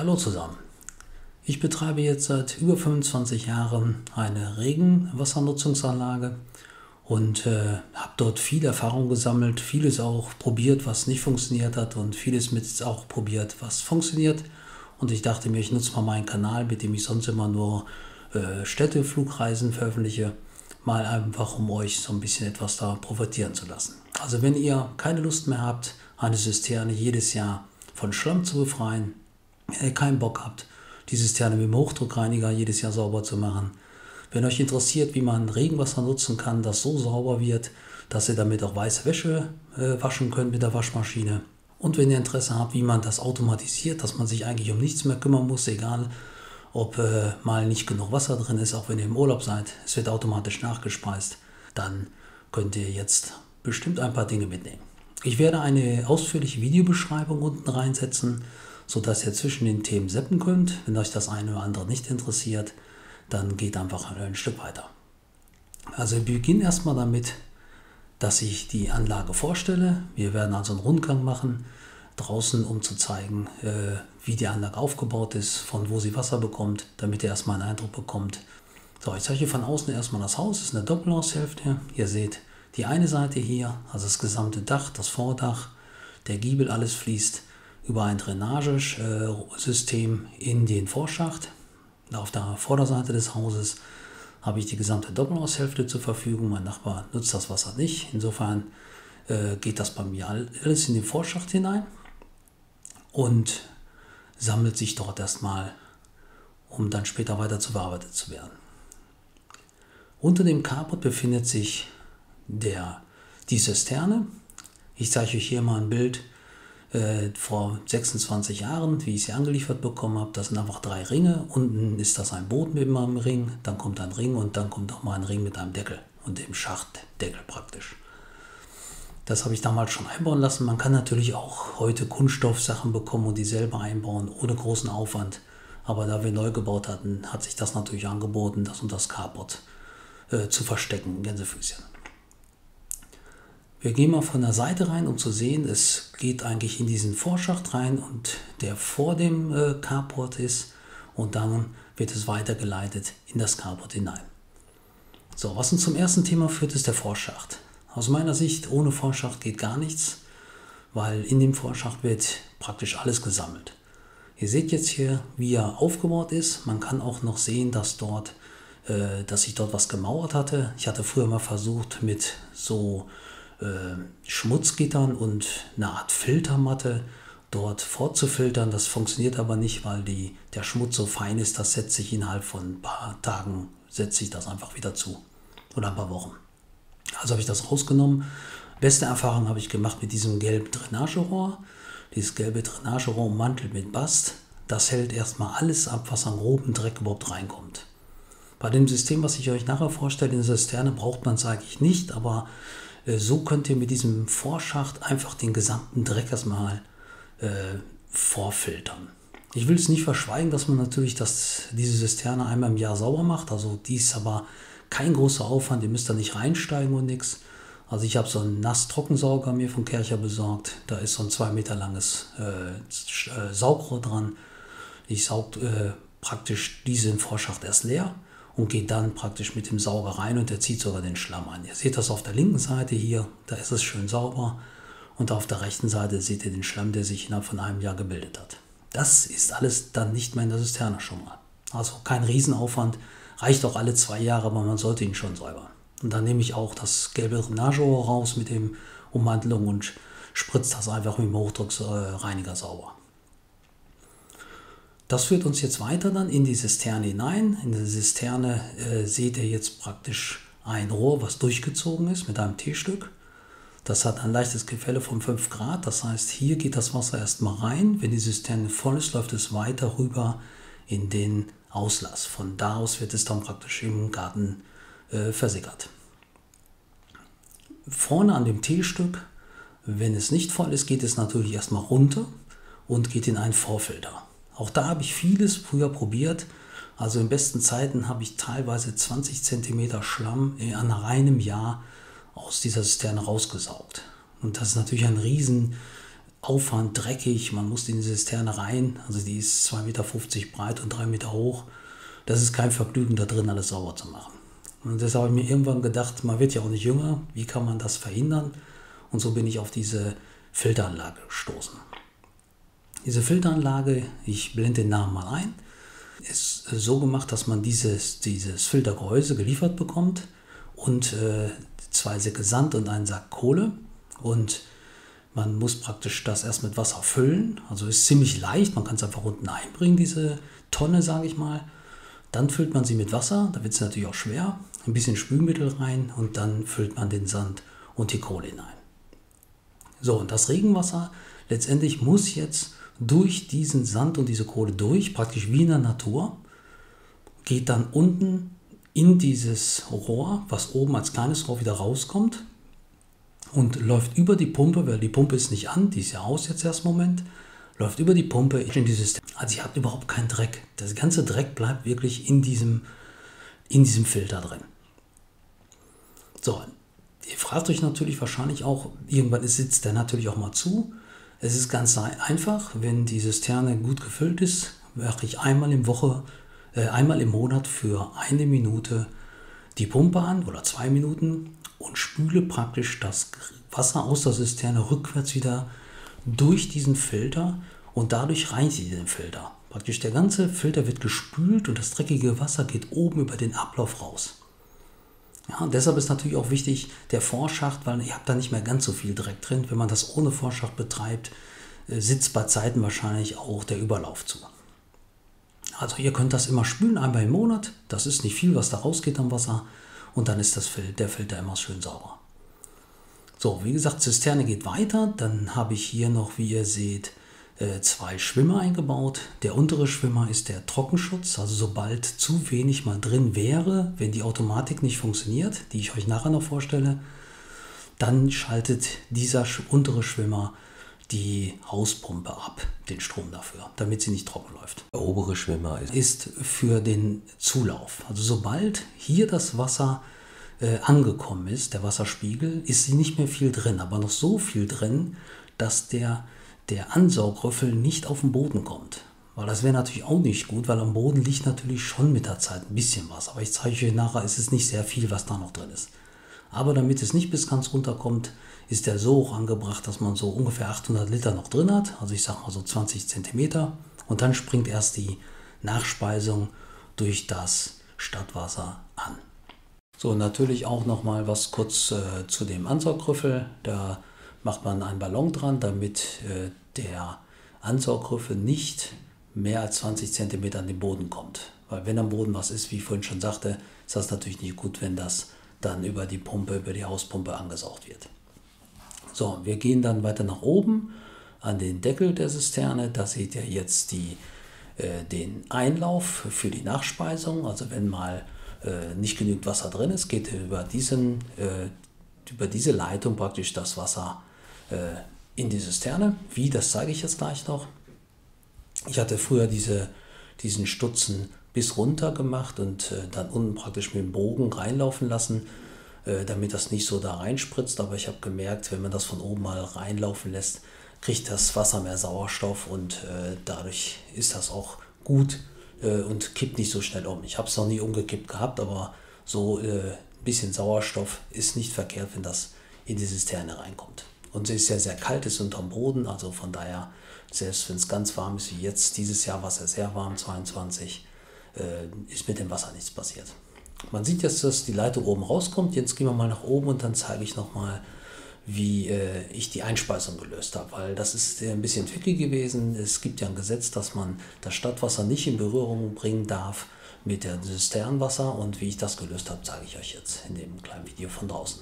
Hallo zusammen. Ich betreibe jetzt seit über 25 Jahren eine Regenwassernutzungsanlage und habe dort viel Erfahrung gesammelt, vieles auch probiert, was nicht funktioniert hat und vieles mit auch probiert, was funktioniert. Und ich dachte mir, ich nutze mal meinen Kanal, mit dem ich sonst immer nur Städteflugreisen veröffentliche, mal einfach, um euch so ein bisschen etwas da profitieren zu lassen. Also wenn ihr keine Lust mehr habt, eine Zisterne jedes Jahr von Schlamm zu befreien, wenn ihr keinen Bock habt, die Zisterne mit dem Hochdruckreiniger jedes Jahr sauber zu machen, wenn euch interessiert, wie man Regenwasser nutzen kann, das so sauber wird, dass ihr damit auch weiße Wäsche waschen könnt mit der Waschmaschine, und wenn ihr Interesse habt, wie man das automatisiert, dass man sich eigentlich um nichts mehr kümmern muss, egal ob mal nicht genug Wasser drin ist, auch wenn ihr im Urlaub seid, es wird automatisch nachgespeist, dann könnt ihr jetzt bestimmt ein paar Dinge mitnehmen. Ich werde eine ausführliche Videobeschreibung unten reinsetzen, sodass ihr zwischen den Themen zappen könnt. Wenn euch das eine oder andere nicht interessiert, dann geht einfach ein Stück weiter. Also wir beginnen erstmal damit, dass ich die Anlage vorstelle. Wir werden also einen Rundgang machen draußen, um zu zeigen, wie die Anlage aufgebaut ist, von wo sie Wasser bekommt, damit ihr erstmal einen Eindruck bekommt. So, ich zeige euch von außen erstmal das Haus. Das ist eine Doppelhaushälfte. Ihr seht die eine Seite hier, also das gesamte Dach, das Vordach, der Giebel, alles fließt über ein Drainagesystem in den Vorschacht. Auf der Vorderseite des Hauses habe ich die gesamte Doppelhaushälfte zur Verfügung. Mein Nachbar nutzt das Wasser nicht. Insofern geht das bei mir alles in den Vorschacht hinein und sammelt sich dort erstmal, um dann später weiter zu verarbeitet zu werden. Unter dem Carport befindet sich die Zisterne. Ich zeige euch hier mal ein Bild vor 26 Jahren, wie ich sie angeliefert bekommen habe. Das sind einfach 3 Ringe. Unten ist das ein Boden mit einem Ring, dann kommt ein Ring und dann kommt auch mal ein Ring mit einem Deckel und dem Schachtdeckel praktisch. Das habe ich damals schon einbauen lassen. Man kann natürlich auch heute Kunststoffsachen bekommen und die selber einbauen, ohne großen Aufwand. Aber da wir neu gebaut hatten, hat sich das natürlich angeboten, das unter das Carport zu verstecken, Gänsefüßchen. Wir gehen mal von der Seite rein, um zu sehen, es geht eigentlich in diesen Vorschacht rein und der vor dem Carport ist, und dann wird es weitergeleitet in das Carport hinein. So, was uns zum ersten Thema führt, ist der Vorschacht. Aus meiner Sicht, ohne Vorschacht geht gar nichts, weil in dem Vorschacht wird praktisch alles gesammelt. Ihr seht jetzt hier, wie er aufgebaut ist. Man kann auch noch sehen, dass ich dort was gemauert hatte. Ich hatte früher mal versucht, mit so Schmutzgittern und einer Art Filtermatte dort fortzufiltern. Das funktioniert aber nicht, weil der Schmutz so fein ist, das setzt sich innerhalb von ein paar Tagen, setzt sich das einfach wieder zu. Oder ein paar Wochen. Also habe ich das rausgenommen. Beste Erfahrung habe ich gemacht mit diesem gelben Drainagerohr. Dieses gelbe Drainagerohr ummantelt mit Bast. Das hält erstmal alles ab, was an groben Dreck überhaupt reinkommt. Bei dem System, was ich euch nachher vorstelle, in der Zisterne, braucht man es eigentlich nicht, aber so könnt ihr mit diesem Vorschacht einfach den gesamten Dreck erstmal vorfiltern. Ich will es nicht verschweigen, dass man natürlich diese Zisterne einmal im Jahr sauber macht. Also die ist aber kein großer Aufwand, ihr müsst da nicht reinsteigen und nichts. Also ich habe so einen Nass-Trockensauger mir von Kärcher besorgt. Da ist so ein 2 Meter langes Saugrohr dran. Ich sauge praktisch diesen Vorschacht erst leer und geht dann praktisch mit dem Sauger rein und der zieht sogar den Schlamm ein. Ihr seht das auf der linken Seite hier, da ist es schön sauber, und auf der rechten Seite seht ihr den Schlamm, der sich innerhalb von einem Jahr gebildet hat. Das ist alles dann nicht mehr in der Zisterne schon mal. Also kein Riesenaufwand, reicht auch alle 2 Jahre, aber man sollte ihn schon säubern. Und dann nehme ich auch das gelbe Drainagerohr raus mit dem Ummantelung und spritze das einfach mit dem Hochdruckreiniger sauber. Das führt uns jetzt weiter dann in die Zisterne hinein. In der Zisterne seht ihr jetzt praktisch ein Rohr, was durchgezogen ist mit einem T-Stück. Das hat ein leichtes Gefälle von 5 Grad. Das heißt, hier geht das Wasser erstmal rein. Wenn die Zisterne voll ist, läuft es weiter rüber in den Auslass. Von da aus wird es dann praktisch im Garten versickert. Vorne an dem T-Stück, wenn es nicht voll ist, geht es natürlich erstmal runter und geht in einen Vorfilter. Auch da habe ich vieles früher probiert. Also in besten Zeiten habe ich teilweise 20 cm Schlamm an einem Jahr aus dieser Zisterne rausgesaugt. Und das ist natürlich ein riesen Aufwand, dreckig, man muss in die Zisterne rein, also die ist 2,50 Meter breit und 3 Meter hoch. Das ist kein Vergnügen, da drin alles sauber zu machen. Und deshalb habe ich mir irgendwann gedacht, man wird ja auch nicht jünger, wie kann man das verhindern? Und so bin ich auf diese Filteranlage gestoßen. Diese Filteranlage, ich blende den Namen mal ein, ist so gemacht, dass man dieses Filtergehäuse geliefert bekommt und 2 Säcke Sand und einen Sack Kohle. Und man muss praktisch das erst mit Wasser füllen. Also ist ziemlich leicht, man kann es einfach unten einbringen, diese Tonne, sage ich mal. Dann füllt man sie mit Wasser, da wird es natürlich auch schwer. Ein bisschen Spülmittel rein und dann füllt man den Sand und die Kohle hinein. So, und das Regenwasser letztendlich muss jetzt durch diesen Sand und diese Kohle durch, praktisch wie in der Natur, geht dann unten in dieses Rohr, was oben als kleines Rohr wieder rauskommt und läuft über die Pumpe, weil die Pumpe ist nicht an, die ist ja aus jetzt erst im Moment, läuft über die Pumpe in dieses, also ihr habt überhaupt keinen Dreck. Das ganze Dreck bleibt wirklich in diesem Filter drin. So, ihr fragt euch natürlich wahrscheinlich auch, irgendwann sitzt der natürlich auch mal zu. Es ist ganz einfach, wenn die Zisterne gut gefüllt ist, mache ich einmal im Monat für 1 Minute die Pumpe an oder 2 Minuten und spüle praktisch das Wasser aus der Zisterne rückwärts wieder durch diesen Filter und dadurch reinigt ihr den Filter. Praktisch der ganze Filter wird gespült und das dreckige Wasser geht oben über den Ablauf raus. Ja, und deshalb ist natürlich auch wichtig der Vorschacht, weil ihr habt da nicht mehr ganz so viel Dreck drin. Wenn man das ohne Vorschacht betreibt, sitzt bei Zeiten wahrscheinlich auch der Überlauf zu. Also ihr könnt das immer spülen, einmal im Monat. Das ist nicht viel, was da rausgeht am Wasser. Und dann ist der Filter immer schön sauber. So, wie gesagt, Zisterne geht weiter. Dann habe ich hier noch, wie ihr seht, 2 Schwimmer eingebaut. Der untere Schwimmer ist der Trockenschutz. Also sobald zu wenig mal drin wäre, wenn die Automatik nicht funktioniert, die ich euch nachher noch vorstelle, dann schaltet dieser untere Schwimmer die Hauspumpe ab, den Strom dafür, damit sie nicht trocken läuft. Der obere Schwimmer ist für den Zulauf. Also sobald hier das Wasser angekommen ist, der Wasserspiegel, ist sie nicht mehr viel drin, aber noch so viel drin, dass der Ansaugrüffel nicht auf den Boden kommt. Weil das wäre natürlich auch nicht gut, weil am Boden liegt natürlich schon mit der Zeit ein bisschen was. Aber ich zeige euch nachher, es ist nicht sehr viel, was da noch drin ist. Aber damit es nicht bis ganz runter kommt, ist der so hoch angebracht, dass man so ungefähr 800 Liter noch drin hat. Also ich sage mal so 20 Zentimeter. Und dann springt erst die Nachspeisung durch das Stadtwasser an. So, natürlich auch noch mal was kurz zu dem Ansaugrüffel. Da macht man einen Ballon dran, damit der Ansaugrüffel nicht mehr als 20 cm an den Boden kommt. Weil wenn am Boden was ist, wie ich vorhin schon sagte, ist das natürlich nicht gut, wenn das dann über die Pumpe, über die Hauspumpe angesaugt wird. So, wir gehen dann weiter nach oben an den Deckel der Zisterne. Da seht ihr jetzt den Einlauf für die Nachspeisung. Also wenn mal nicht genügend Wasser drin ist, geht über diese Leitung praktisch das Wasser in die Zisterne. Wie, das zeige ich jetzt gleich noch. Ich hatte früher diesen Stutzen bis runter gemacht und dann unten praktisch mit dem Bogen reinlaufen lassen, damit das nicht so da reinspritzt. Aber ich habe gemerkt, wenn man das von oben mal reinlaufen lässt, kriegt das Wasser mehr Sauerstoff und dadurch ist das auch gut und kippt nicht so schnell um. Ich habe es noch nie umgekippt gehabt, aber so ein bisschen Sauerstoff ist nicht verkehrt, wenn das in die Zisterne reinkommt. Und sie ist ja sehr kalt, ist unterm Boden, also von daher, selbst wenn es ganz warm ist wie jetzt, dieses Jahr war es ja sehr warm, 22, ist mit dem Wasser nichts passiert. Man sieht jetzt, dass die Leitung oben rauskommt. Jetzt gehen wir mal nach oben und dann zeige ich nochmal, wie ich die Einspeisung gelöst habe, weil das ist ein bisschen tricky gewesen. Es gibt ja ein Gesetz, dass man das Stadtwasser nicht in Berührung bringen darf mit dem Zisternenwasser, und wie ich das gelöst habe, zeige ich euch jetzt in dem kleinen Video von draußen.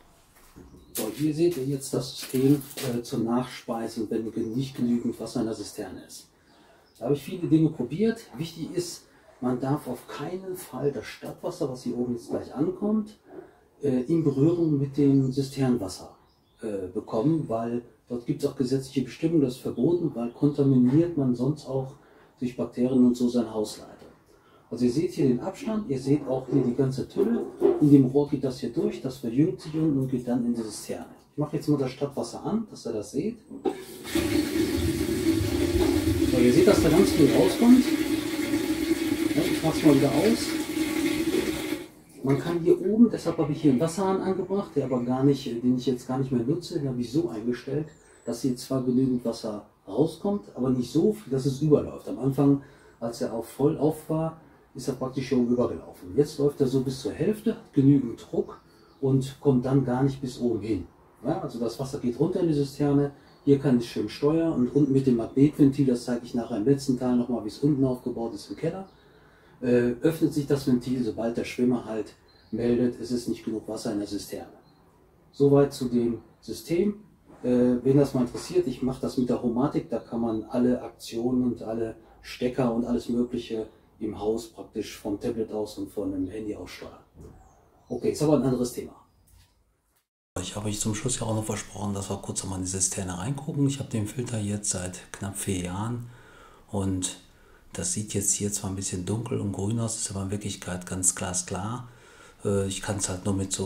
So, hier seht ihr jetzt das System zur Nachspeisung, wenn nicht genügend Wasser in der Zisterne ist. Da habe ich viele Dinge probiert. Wichtig ist, man darf auf keinen Fall das Stadtwasser, was hier oben jetzt gleich ankommt, in Berührung mit dem Zisternenwasser bekommen, weil dort gibt es auch gesetzliche Bestimmungen, das ist verboten, weil kontaminiert man sonst auch durch Bakterien und so sein Hausleiter. Also ihr seht hier den Abstand, ihr seht auch hier die ganze Tülle. In dem Rohr geht das hier durch, das verjüngt sich unten und geht dann in die Zisterne. Ich mache jetzt mal das Stadtwasser an, dass ihr das seht. So, ihr seht, dass da ganz viel rauskommt. Ja, ich mache es mal wieder aus. Man kann hier oben, deshalb habe ich hier einen Wasserhahn angebracht, den ich jetzt gar nicht mehr nutze, den habe ich so eingestellt, dass hier zwar genügend Wasser rauskommt, aber nicht so viel, dass es überläuft. Am Anfang, als er auch voll auf war, ist er praktisch schon übergelaufen. Jetzt läuft er so bis zur Hälfte, hat genügend Druck und kommt dann gar nicht bis oben hin. Ja, also das Wasser geht runter in die Zisterne, hier kann ich schön steuern und unten mit dem Magnetventil, das zeige ich nachher im letzten Teil nochmal, wie es unten aufgebaut ist im Keller, öffnet sich das Ventil, sobald der Schwimmer halt meldet, es ist nicht genug Wasser in der Zisterne. Soweit zu dem System. Wen das mal interessiert, ich mache das mit der Homatic, da kann man alle Aktionen und alle Stecker und alles Mögliche im Haus praktisch vom Tablet aus und von dem Handy aus steuern. Okay, ist aber ein anderes Thema. Ich habe euch zum Schluss ja auch noch versprochen, dass wir kurz einmal in die Zisterne reingucken. Ich habe den Filter jetzt seit knapp 4 Jahren und das sieht jetzt hier zwar ein bisschen dunkel und grün aus, ist aber in Wirklichkeit ganz glasklar. Ich kann es halt nur mit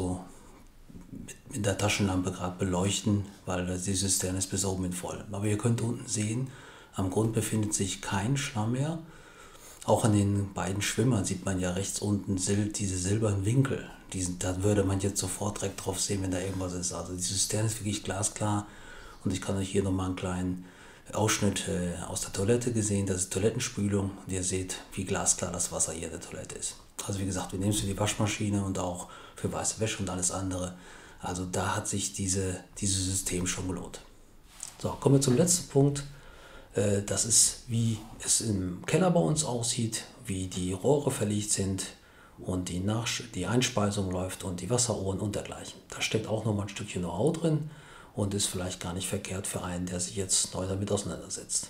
der Taschenlampe gerade beleuchten, weil die Zisterne ist bis oben hin voll. Aber ihr könnt unten sehen, am Grund befindet sich kein Schlamm mehr. Auch an den beiden Schwimmern sieht man ja rechts unten diese silbernen Winkel. Da würde man jetzt sofort direkt drauf sehen, wenn da irgendwas ist. Also die Zisterne ist wirklich glasklar und ich kann euch hier nochmal einen kleinen Ausschnitt aus der Toilette gesehen. Das ist Toilettenspülung und ihr seht, wie glasklar das Wasser hier in der Toilette ist. Also wie gesagt, wir nehmen es für die Waschmaschine und auch für weiße Wäsche und alles andere. Also da hat sich dieses System schon gelohnt. So, kommen wir zum letzten Punkt. Das ist, wie es im Keller bei uns aussieht, wie die Rohre verlegt sind und die Einspeisung läuft und die Wasserohren und dergleichen. Da steckt auch noch mal ein Stückchen Know-how drin und ist vielleicht gar nicht verkehrt für einen, der sich jetzt neu damit auseinandersetzt.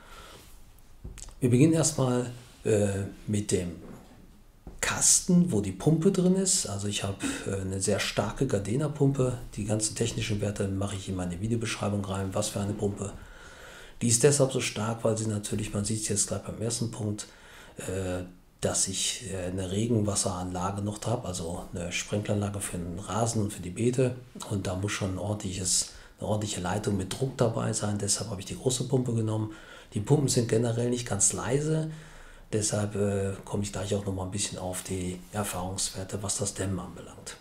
Wir beginnen erstmal mit dem Kasten, wo die Pumpe drin ist. Also ich habe eine sehr starke Gardena-Pumpe. Die ganzen technischen Werte mache ich in meine Videobeschreibung rein, was für eine Pumpe. Die ist deshalb so stark, weil sie natürlich, man sieht es jetzt gleich beim ersten Punkt, dass ich eine Regenwasseranlage noch habe, also eine Sprinkleranlage für den Rasen und für die Beete. Und da muss schon eine ordentliche Leitung mit Druck dabei sein. Deshalb habe ich die große Pumpe genommen. Die Pumpen sind generell nicht ganz leise. Deshalb komme ich gleich auch noch mal ein bisschen auf die Erfahrungswerte, was das Dämmen anbelangt.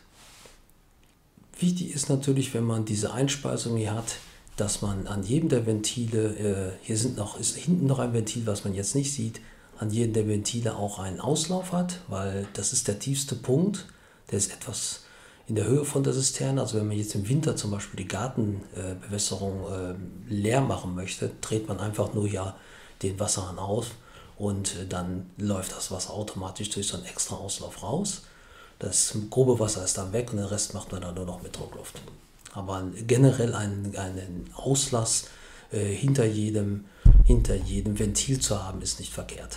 Wichtig ist natürlich, wenn man diese Einspeisung hier hat, dass man an jedem der Ventile, ist hinten noch ein Ventil, was man jetzt nicht sieht, an jedem der Ventile auch einen Auslauf hat, weil das ist der tiefste Punkt, der ist etwas in der Höhe von der Zisterne. Also wenn man jetzt im Winter zum Beispiel die Gartenbewässerung leer machen möchte, dreht man einfach nur ja den Wasserhahn aus und dann läuft das Wasser automatisch durch so einen extra Auslauf raus. Das grobe Wasser ist dann weg und den Rest macht man dann nur noch mit Druckluft. Aber generell einen Auslass hinter jedem Ventil zu haben, ist nicht verkehrt.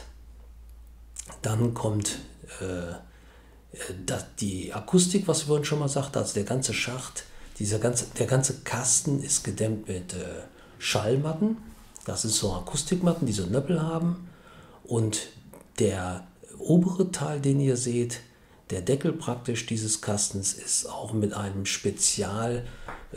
Dann kommt die Akustik, was ich vorhin schon mal sagte, also der ganze Schacht, der ganze Kasten ist gedämmt mit Schallmatten. Das ist so Akustikmatten, die so Nöppel haben. Und der obere Teil, den ihr seht, der Deckel praktisch dieses Kastens, ist auch mit einem Spezialmaterial,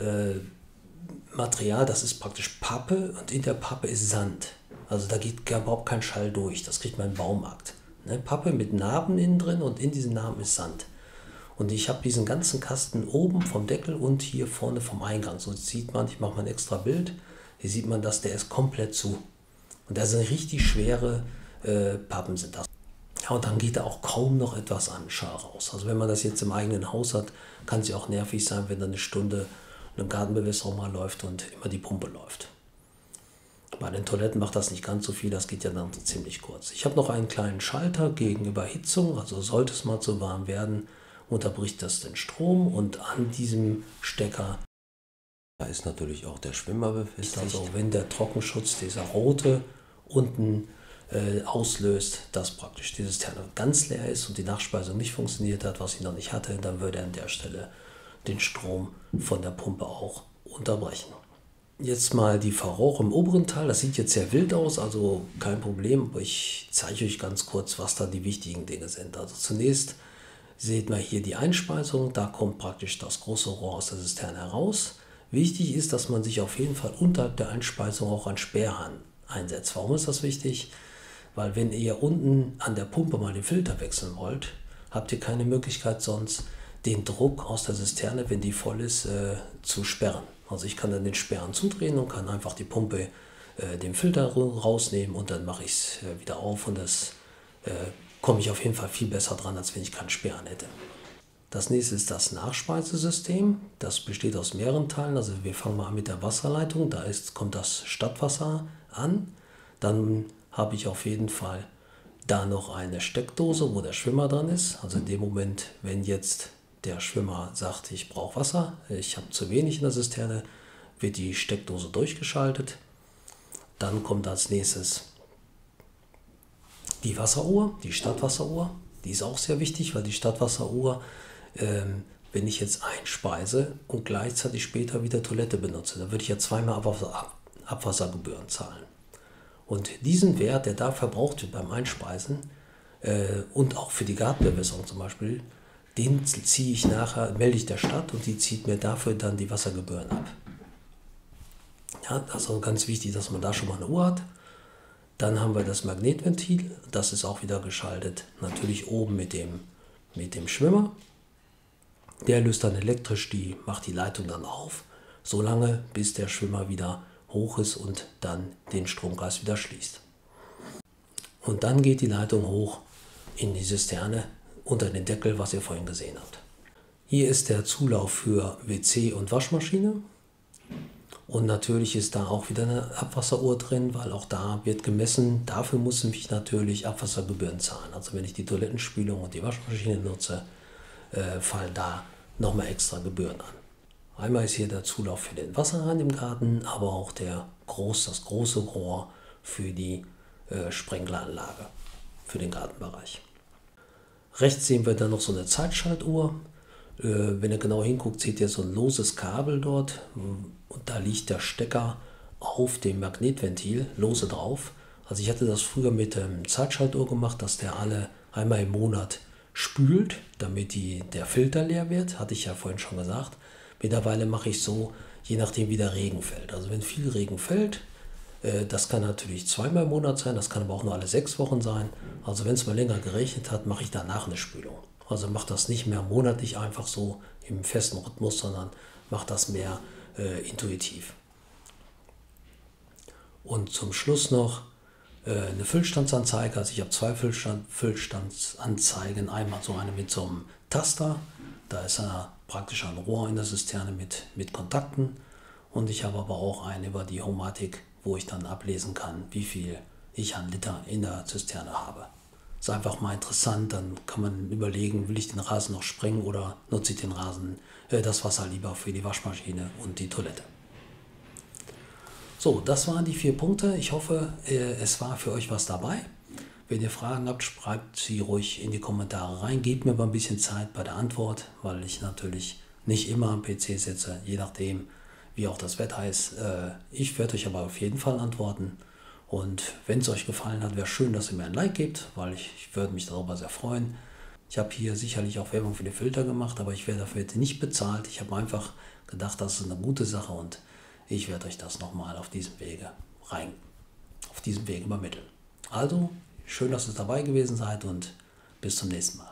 das ist praktisch Pappe und in der Pappe ist Sand. Also da geht überhaupt kein Schall durch, das kriegt man im Baumarkt. Ne? Pappe mit Narben innen drin und in diesen Narben ist Sand. Und ich habe diesen ganzen Kasten oben vom Deckel und hier vorne vom Eingang. So sieht man, ich mache mal ein extra Bild, hier sieht man, dass der ist komplett zu. Und da sind richtig schwere Pappen sind das. Ja, und dann geht da auch kaum noch etwas an Schall raus. Also wenn man das jetzt im eigenen Haus hat, kann es ja auch nervig sein, wenn da eine Stunde eine Gartenbewässerung mal läuft und immer die Pumpe läuft. Bei den Toiletten macht das nicht ganz so viel, das geht ja dann so ziemlich kurz. Ich habe noch einen kleinen Schalter gegen Überhitzung, also sollte es mal zu warm werden, unterbricht das den Strom und an diesem Stecker da ist natürlich auch der Schwimmer befestigt. Also wenn der Trockenschutz, dieser rote, unten auslöst, dass praktisch die Zisterne ganz leer ist und die Nachspeisung nicht funktioniert hat, was ich noch nicht hatte, dann würde er an der Stelle den Strom von der Pumpe auch unterbrechen. Jetzt mal die Verrauch im oberen Teil. Das sieht jetzt sehr wild aus, also kein Problem. Aber ich zeige euch ganz kurz, was da die wichtigen Dinge sind. Also zunächst seht man hier die Einspeisung. Da kommt praktisch das große Rohr aus der Zisterne heraus. Wichtig ist, dass man sich auf jeden Fall unterhalb der Einspeisung auch einen Sperrhahn einsetzt. Warum ist das wichtig? Weil wenn ihr unten an der Pumpe mal den Filter wechseln wollt, habt ihr keine Möglichkeit sonst den Druck aus der Zisterne, wenn die voll ist, zu sperren. Also ich kann dann den Sperrhahn zudrehen und kann einfach die Pumpe, den Filter rausnehmen und dann mache ich es wieder auf und das komme ich auf jeden Fall viel besser dran, als wenn ich keinen Sperrhahn hätte. Das nächste ist das Nachspeisesystem. Das besteht aus mehreren Teilen. Also wir fangen mal an mit der Wasserleitung. Kommt das Stadtwasser an. Dann habe ich auf jeden Fall da noch eine Steckdose, wo der Schwimmer dran ist. Also in dem Moment, wenn jetzt der Schwimmer sagt, ich brauche Wasser, ich habe zu wenig in der Zisterne, wird die Steckdose durchgeschaltet. Dann kommt als nächstes die Wasseruhr, die Stadtwasseruhr. Die ist auch sehr wichtig, weil die Stadtwasseruhr, wenn ich jetzt einspeise und gleichzeitig später wieder Toilette benutze, dann würde ich ja zweimal Abwassergebühren zahlen. Und diesen Wert, der da verbraucht wird beim Einspeisen und auch für die Gartenbewässerung zum Beispiel, den ziehe ich nachher, melde ich der Stadt und die zieht mir dafür dann die Wassergebühren ab. Ja, das ist also ganz wichtig, dass man da schon mal eine Uhr hat. Dann haben wir das Magnetventil, das ist auch wieder geschaltet, natürlich oben mit dem Schwimmer. Der löst dann elektrisch, macht die Leitung dann auf, solange bis der Schwimmer wieder hoch ist und dann den Stromkreis wieder schließt. Und dann geht die Leitung hoch in die Zisterne unter den Deckel, was ihr vorhin gesehen habt. Hier ist der Zulauf für WC und Waschmaschine. Und natürlich ist da auch wieder eine Abwasseruhr drin, weil auch da wird gemessen. Dafür muss ich natürlich Abwassergebühren zahlen. Also wenn ich die Toilettenspülung und die Waschmaschine nutze, fallen da nochmal extra Gebühren an. Einmal ist hier der Zulauf für den Wasserhahn im Garten, aber auch das große Rohr für die Sprenkleranlage, für den Gartenbereich. Rechts sehen wir dann noch so eine Zeitschaltuhr. Wenn ihr genau hinguckt, seht ihr so ein loses Kabel dort und da liegt der Stecker auf dem Magnetventil lose drauf. Also ich hatte das früher mit Zeitschaltuhr gemacht, dass der einmal im Monat spült, damit der Filter leer wird, hatte ich ja vorhin schon gesagt. Mittlerweile mache ich so, je nachdem wie der Regen fällt. Also wenn viel Regen fällt, das kann natürlich zweimal im Monat sein, das kann aber auch nur alle 6 Wochen sein. Also wenn es mal länger geregnet hat, mache ich danach eine Spülung. Also mache das nicht mehr monatlich einfach so im festen Rhythmus, sondern mache das mehr intuitiv. Und zum Schluss noch eine Füllstandsanzeige. Also ich habe 2 Füllstandsanzeigen. Einmal so eine mit so einem Taster. Da ist praktisch ein Rohr in der Zisterne mit Kontakten. Und ich habe aber auch eine über die Homatic, wo ich dann ablesen kann, wie viel ich an Liter in der Zisterne habe. Ist einfach mal interessant, dann kann man überlegen, will ich den Rasen noch sprengen oder nutze ich das Wasser lieber für die Waschmaschine und die Toilette. So, das waren die 4 Punkte. Ich hoffe, es war für euch was dabei. Wenn ihr Fragen habt, schreibt sie ruhig in die Kommentare rein. Gebt mir aber ein bisschen Zeit bei der Antwort, weil ich natürlich nicht immer am PC sitze, je nachdem, wie auch das Wetter ist. Ich werde euch aber auf jeden Fall antworten. Und wenn es euch gefallen hat, wäre schön, dass ihr mir ein Like gebt, weil ich würde mich darüber sehr freuen. Ich habe hier sicherlich auch Werbung für die Filter gemacht, aber ich werde dafür nicht bezahlt. Ich habe einfach gedacht, das ist eine gute Sache und ich werde euch das nochmal auf diesem Wege übermitteln. Also, schön, dass ihr dabei gewesen seid und bis zum nächsten Mal.